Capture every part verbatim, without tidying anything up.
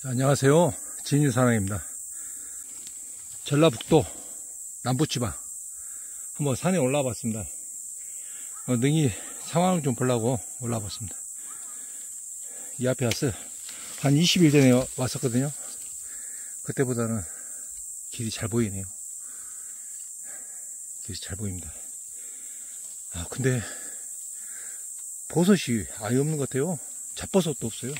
자, 안녕하세요. 진유사랑입니다. 전라북도 남부지방 한번 산에 올라와 봤습니다. 어, 능이 상황을 좀 보려고 올라와 봤습니다. 이 앞에 왔어요. 한 이십 일 전에 왔었거든요. 그때보다는 길이 잘 보이네요. 길이 잘 보입니다. 아, 근데 버섯이 아예 없는 것 같아요. 잡버섯도 없어요.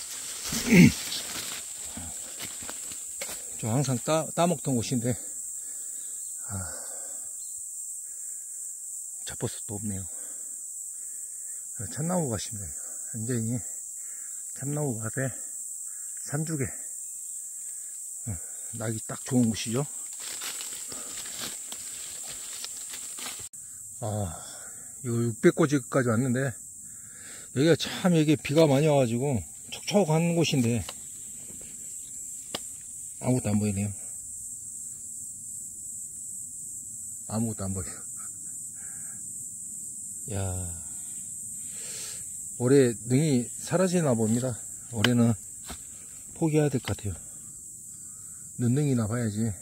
저 항상 따, 따먹던 곳인데, 아, 잡버섯도 없네요. 참나무 밭입니다. 완전히 참나무 밭에 산주개. 어, 나기 딱 좋은 곳이죠. 아, 이거 육백 고지까지 왔는데, 여기가 참, 여기 비가 많이 와가지고, 촉촉한 곳인데, 아무것도 안 보이네요. 아무것도 안 보여요. 야, 올해 능이 사라지나 봅니다. 올해는 포기해야 될 것 같아요. 눈능이나 봐야지.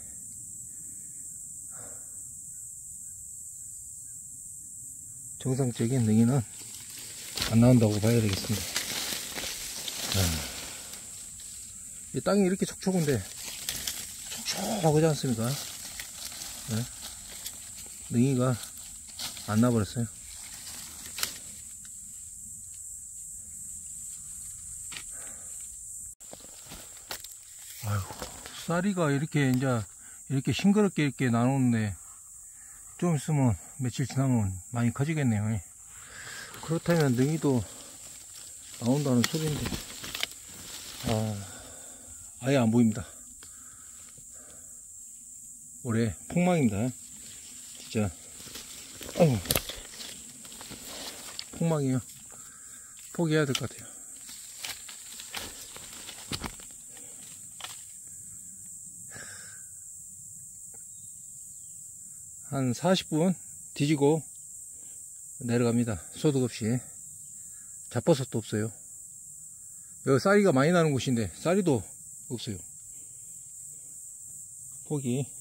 정상적인 능이는 안 나온다고 봐야 되겠습니다. 아, 이 땅이 이렇게 촉촉한데 촉촉하지 않습니까? 네? 능이가 안 나버렸어요. 아이고, 쌀이가 이렇게 이제 이렇게 싱그럽게 이렇게 나오는데 좀 있으면 며칠 지나면 많이 커지겠네요. 그렇다면 능이도 나온다는 소리인데, 아, 아예 안 보입니다. 올해 폭망입니다. 진짜. 어우, 폭망이에요. 포기해야 될 것 같아요. 한 사십 분 뒤지고 내려갑니다. 소득 없이. 잡버섯도 없어요. 여기 쌀이가 많이 나는 곳인데 쌀이도 없어요. 포기.